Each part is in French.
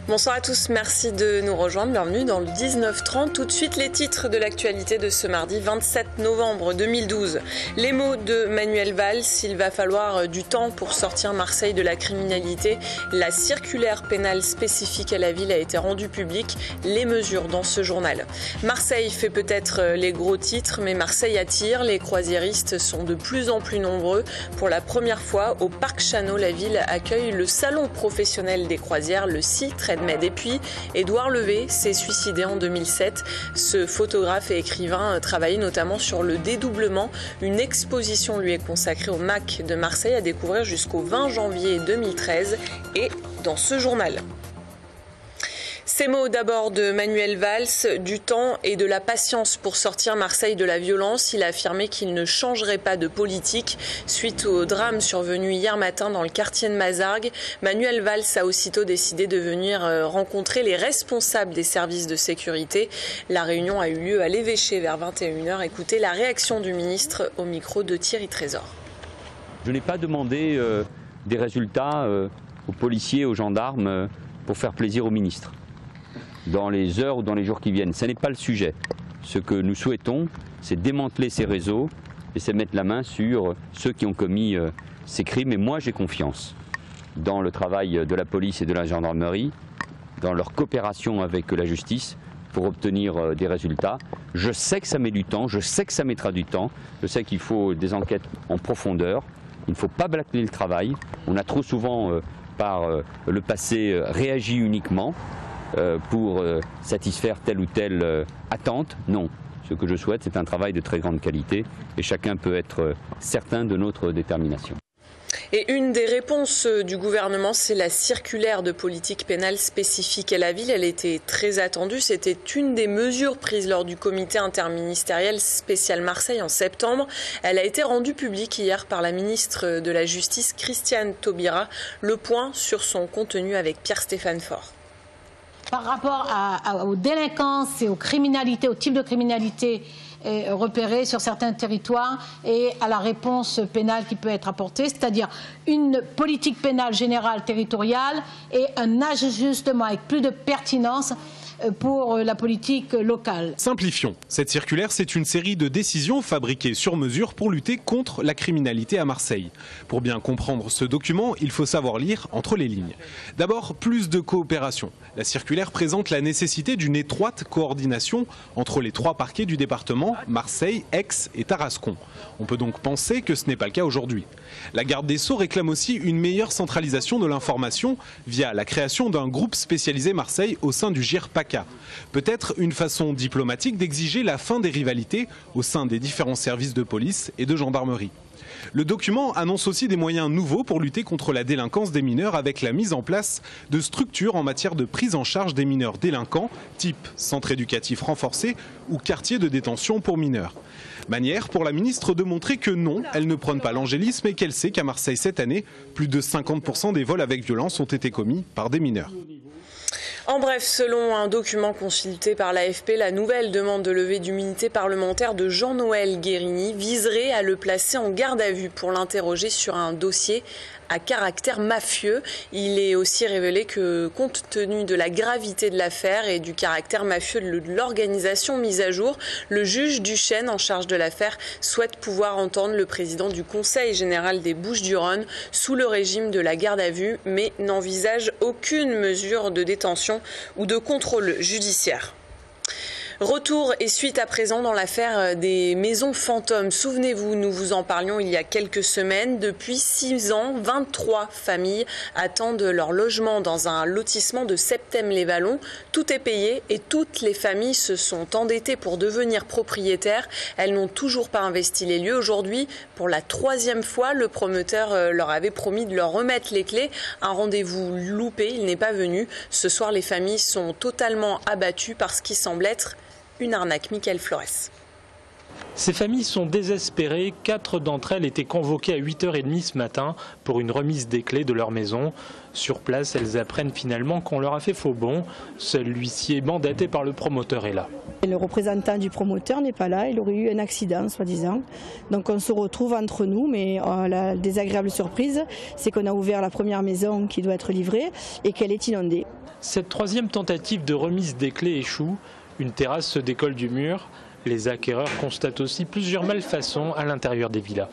Bonsoir à tous, merci de nous rejoindre, bienvenue dans le 19h30. Tout de suite les titres de l'actualité de ce mardi 27 novembre 2012. Les mots de Manuel Valls, il va falloir du temps pour sortir Marseille de la criminalité. La circulaire pénale spécifique à la ville a été rendue publique, les mesures dans ce journal. Marseille fait peut-être les gros titres, mais Marseille attire, les croisiéristes sont de plus en plus nombreux. Pour la première fois, au Parc Chano, la ville accueille le salon professionnel des croisières, le Sea Trade Med. Et puis, Édouard Levé s'est suicidé en 2007. Ce photographe et écrivain travaillait notamment sur le dédoublement. Une exposition lui est consacrée au MAC de Marseille à découvrir jusqu'au 20 janvier 2013 et dans ce journal. Ces mots d'abord de Manuel Valls, du temps et de la patience pour sortir Marseille de la violence. Il a affirmé qu'il ne changerait pas de politique. Suite au drame survenu hier matin dans le quartier de Mazargues, Manuel Valls a aussitôt décidé de venir rencontrer les responsables des services de sécurité. La réunion a eu lieu à l'évêché vers 21h. Écoutez la réaction du ministre au micro de Thierry Trésor. Je n'ai pas demandé des résultats aux policiers, aux gendarmes pour faire plaisir au ministre. Dans les heures ou dans les jours qui viennent. Ce n'est pas le sujet. Ce que nous souhaitons, c'est démanteler ces réseaux et c'est mettre la main sur ceux qui ont commis ces crimes. Et moi, j'ai confiance dans le travail de la police et de la gendarmerie, dans leur coopération avec la justice pour obtenir des résultats. Je sais que ça met du temps, je sais que ça mettra du temps, je sais qu'il faut des enquêtes en profondeur. Il ne faut pas bâcler le travail. On a trop souvent, par le passé, réagi uniquement pour satisfaire telle ou telle attente. Non, ce que je souhaite, c'est un travail de très grande qualité et chacun peut être certain de notre détermination. Et une des réponses du gouvernement, c'est la circulaire de politique pénale spécifique à la ville. Elle était très attendue. C'était une des mesures prises lors du comité interministériel spécial Marseille en septembre. Elle a été rendue publique hier par la ministre de la Justice, Christiane Taubira. Le point sur son contenu avec Pierre-Stéphane Faure. Par rapport aux délinquances et aux criminalités, au type de criminalité repérée sur certains territoires et à la réponse pénale qui peut être apportée, c'est-à-dire une politique pénale générale territoriale et un ajustement avec plus de pertinence pour la politique locale. Simplifions. Cette circulaire, c'est une série de décisions fabriquées sur mesure pour lutter contre la criminalité à Marseille. Pour bien comprendre ce document, il faut savoir lire entre les lignes. D'abord, plus de coopération. La circulaire présente la nécessité d'une étroite coordination entre les trois parquets du département, Marseille, Aix et Tarascon. On peut donc penser que ce n'est pas le cas aujourd'hui. La garde des Sceaux réclame aussi une meilleure centralisation de l'information via la création d'un groupe spécialisé Marseille au sein du GIR PACA. Peut-être une façon diplomatique d'exiger la fin des rivalités au sein des différents services de police et de gendarmerie. Le document annonce aussi des moyens nouveaux pour lutter contre la délinquance des mineurs avec la mise en place de structures en matière de prise en charge des mineurs délinquants, type centre éducatif renforcé ou quartier de détention pour mineurs. Manière pour la ministre de montrer que non, elle ne prône pas l'angélisme et qu'elle sait qu'à Marseille cette année, plus de 50% des vols avec violence ont été commis par des mineurs. En bref, selon un document consulté par l'AFP, la nouvelle demande de levée d'immunité parlementaire de Jean-Noël Guérini viserait à le placer en garde à vue pour l'interroger sur un dossier à caractère mafieux. Il est aussi révélé que, compte tenu de la gravité de l'affaire et du caractère mafieux de l'organisation mise à jour, le juge Duchesne en charge de l'affaire souhaite pouvoir entendre le président du Conseil général des Bouches-du-Rhône sous le régime de la garde à vue, mais n'envisage aucune mesure de détention ou de contrôle judiciaire. Retour et suite à présent dans l'affaire des maisons fantômes. Souvenez-vous, nous vous en parlions il y a quelques semaines. Depuis 6 ans, 23 familles attendent leur logement dans un lotissement de Septème-les-Vallons. Tout est payé et toutes les familles se sont endettées pour devenir propriétaires. Elles n'ont toujours pas investi les lieux. Aujourd'hui, pour la 3e fois, le promoteur leur avait promis de leur remettre les clés. Un rendez-vous loupé, il n'est pas venu. Ce soir, les familles sont totalement abattues par ce qui semble être une arnaque. Mickaël Flores. Ces familles sont désespérées. 4 d'entre elles étaient convoquées à 8h30 ce matin pour une remise des clés de leur maison. Sur place, elles apprennent finalement qu'on leur a fait faux bond. Seul l'huissier mandaté par le promoteur est là. Le représentant du promoteur n'est pas là, il aurait eu un accident soi-disant. Donc on se retrouve entre nous, mais la désagréable surprise, c'est qu'on a ouvert la première maison qui doit être livrée et qu'elle est inondée. Cette troisième tentative de remise des clés échoue. Une terrasse se décolle du mur. Les acquéreurs constatent aussi plusieurs malfaçons à l'intérieur des villas.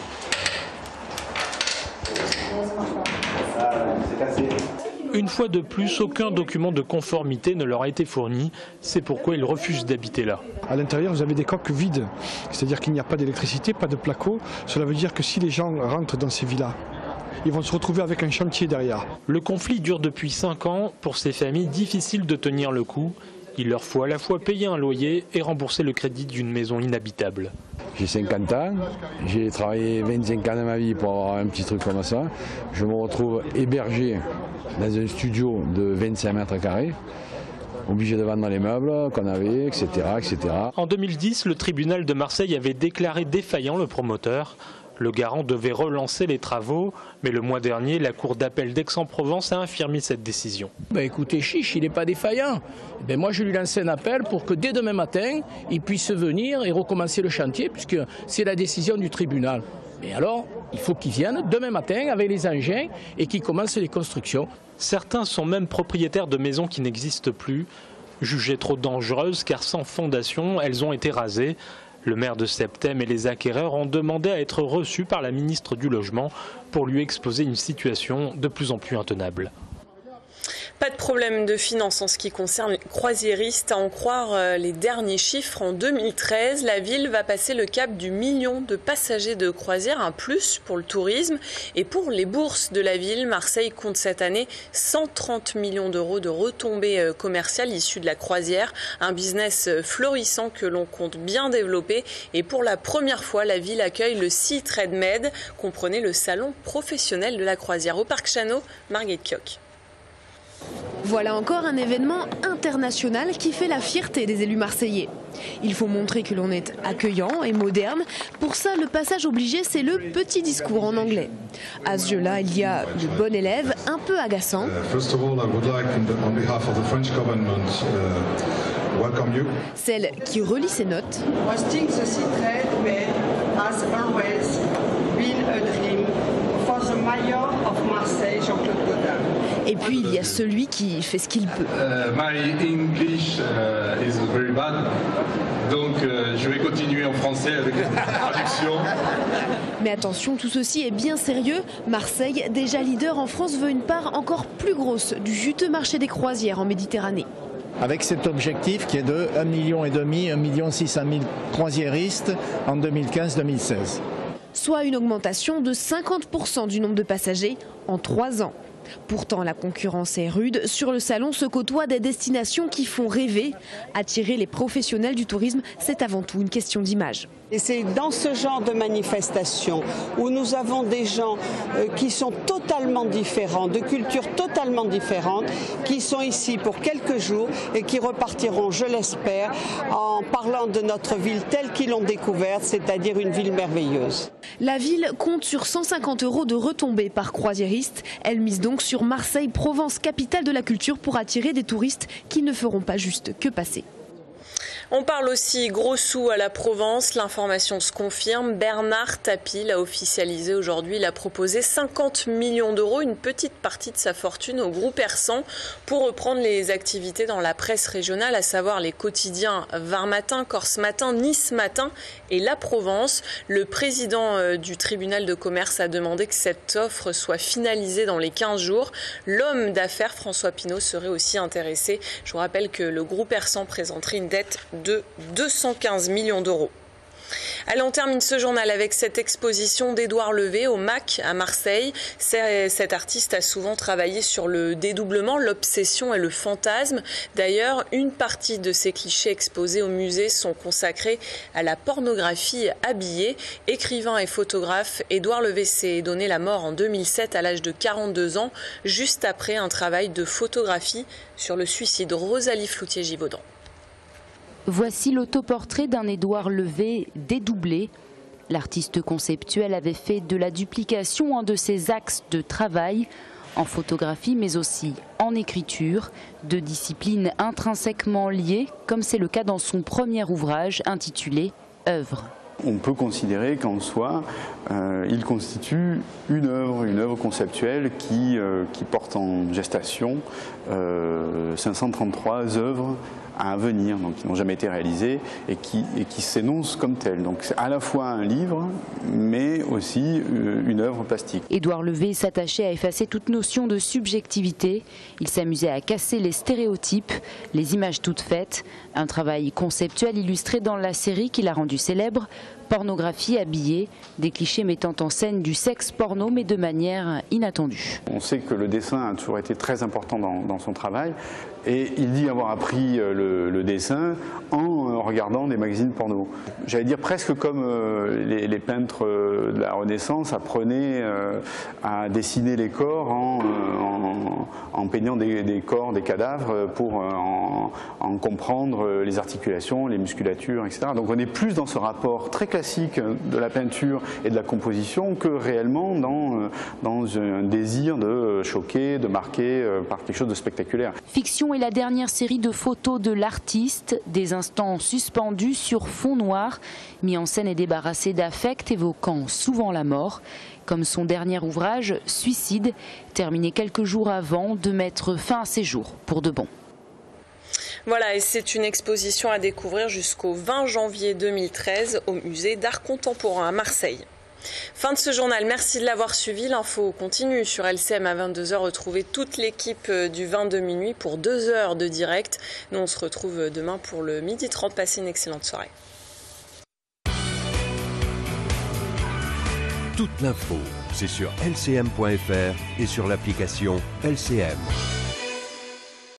Une fois de plus, aucun document de conformité ne leur a été fourni. C'est pourquoi ils refusent d'habiter là. À l'intérieur, vous avez des coques vides. C'est-à-dire qu'il n'y a pas d'électricité, pas de placo. Cela veut dire que si les gens rentrent dans ces villas, ils vont se retrouver avec un chantier derrière. Le conflit dure depuis 5 ans. Pour ces familles, difficile de tenir le coup. Il leur faut à la fois payer un loyer et rembourser le crédit d'une maison inhabitable. J'ai 50 ans, j'ai travaillé 25 ans de ma vie pour avoir un petit truc comme ça. Je me retrouve hébergé dans un studio de 25 mètres carrés, obligé de vendre les meubles qu'on avait, etc., etc. En 2010, le tribunal de Marseille avait déclaré défaillant le promoteur. Le garant devait relancer les travaux, mais le mois dernier, la cour d'appel d'Aix-en-Provence a infirmé cette décision. Écoutez, chiche, il n'est pas défaillant. Moi, je lui lance un appel pour que dès demain matin, il puisse venir et recommencer le chantier, puisque c'est la décision du tribunal. Et alors, il faut qu'il vienne demain matin avec les engins et qu'il commence les constructions. Certains sont même propriétaires de maisons qui n'existent plus, jugées trop dangereuses car sans fondation, elles ont été rasées. Le maire de Septem et les acquéreurs ont demandé à être reçus par la ministre du Logement pour lui exposer une situation de plus en plus intenable. Pas de problème de finances en ce qui concerne les croisiéristes. À en croire les derniers chiffres, en 2013, la ville va passer le cap du million de passagers de croisière, un plus pour le tourisme. Et pour les bourses de la ville, Marseille compte cette année 130 millions d'euros de retombées commerciales issues de la croisière. Un business florissant que l'on compte bien développer. Et pour la première fois, la ville accueille le Sea Trade Med, comprenez le salon professionnel de la croisière. Au Parc Chano, Marguerite Kioch. Voilà encore un événement international qui fait la fierté des élus marseillais. Il faut montrer que l'on est accueillant et moderne. Pour ça, le passage obligé, c'est le petit discours en anglais. À ce jeu-là, il y a le bon élève, un peu agaçant. Celle qui relit ses notes. Et puis il y a celui qui fait ce qu'il peut. My English is very bad, donc je vais continuer en français avec la traduction. Mais attention, tout ceci est bien sérieux. Marseille, déjà leader en France, veut une part encore plus grosse du juteux marché des croisières en Méditerranée. Avec cet objectif qui est de 1,5 million, 1 600 000 croisiéristes en 2015-2016. Soit une augmentation de 50% du nombre de passagers en 3 ans. Pourtant, la concurrence est rude. Sur le salon se côtoient des destinations qui font rêver. Attirer les professionnels du tourisme, c'est avant tout une question d'image. Et c'est dans ce genre de manifestation où nous avons des gens qui sont totalement différents, de cultures totalement différentes, qui sont ici pour quelques jours et qui repartiront, je l'espère, en parlant de notre ville telle qu'ils l'ont découverte, c'est-à-dire une ville merveilleuse. La ville compte sur 150 € de retombées par croisiériste. Elle mise donc sur Marseille, Provence, capitale de la culture, pour attirer des touristes qui ne feront pas juste que passer. On parle aussi gros sous à la Provence. L'information se confirme. Bernard Tapie l'a officialisé aujourd'hui. Il a proposé 50 millions d'euros, une petite partie de sa fortune au groupe Ersan pour reprendre les activités dans la presse régionale, à savoir les quotidiens Var Matin, Corse Matin, Nice Matin et La Provence. Le président du tribunal de commerce a demandé que cette offre soit finalisée dans les 15 jours. L'homme d'affaires François Pinault serait aussi intéressé. Je vous rappelle que le groupe Ersan présenterait une dette de 215 millions d'euros. Allez, on termine ce journal avec cette exposition d'Édouard Levé au MAC à Marseille. Cet artiste a souvent travaillé sur le dédoublement, l'obsession et le fantasme. D'ailleurs, une partie de ces clichés exposés au musée sont consacrés à la pornographie habillée. Écrivain et photographe, Édouard Levé s'est donné la mort en 2007 à l'âge de 42 ans, juste après un travail de photographie sur le suicide. Rosalie Floutier-Givaudan. Voici l'autoportrait d'un Édouard Levé dédoublé. L'artiste conceptuel avait fait de la duplication un de ses axes de travail, en photographie mais aussi en écriture, deux disciplines intrinsèquement liées, comme c'est le cas dans son premier ouvrage intitulé « Œuvre ». On peut considérer qu'en soi, il constitue une œuvre conceptuelle qui porte en gestation 533 œuvres à venir, donc qui n'ont jamais été réalisées et qui s'énoncent comme telles. Donc c'est à la fois un livre, mais aussi une œuvre plastique. Édouard Levé s'attachait à effacer toute notion de subjectivité. Il s'amusait à casser les stéréotypes, les images toutes faites. Un travail conceptuel illustré dans la série qui l'a rendu célèbre. Pornographie habillée, des clichés mettant en scène du sexe porno, mais de manière inattendue. On sait que le dessin a toujours été très important dans son travail, et il dit avoir appris le dessin en regardant des magazines porno. J'allais dire presque comme les peintres de la Renaissance apprenaient à dessiner les corps en peignant des corps, des cadavres, pour en comprendre les articulations, les musculatures, etc. Donc on est plus dans ce rapport très classique de la peinture et de la composition que réellement dans un désir de choquer, de marquer par quelque chose de spectaculaire. Fiction est la dernière série de photos de l'artiste, des instants suspendus sur fond noir, mis en scène et débarrassés d'affect, évoquant souvent la mort, comme son dernier ouvrage, Suicide, terminé quelques jours avant de mettre fin à ses jours pour de bon. Voilà, et c'est une exposition à découvrir jusqu'au 20 janvier 2013 au musée d'art contemporain à Marseille. Fin de ce journal, merci de l'avoir suivi. L'info continue sur LCM à 22h. Retrouvez toute l'équipe du 22 minuit pour 2 heures de direct. Nous, on se retrouve demain pour le 12h30. Passez une excellente soirée. Toute l'info, c'est sur lcm.fr et sur l'application LCM.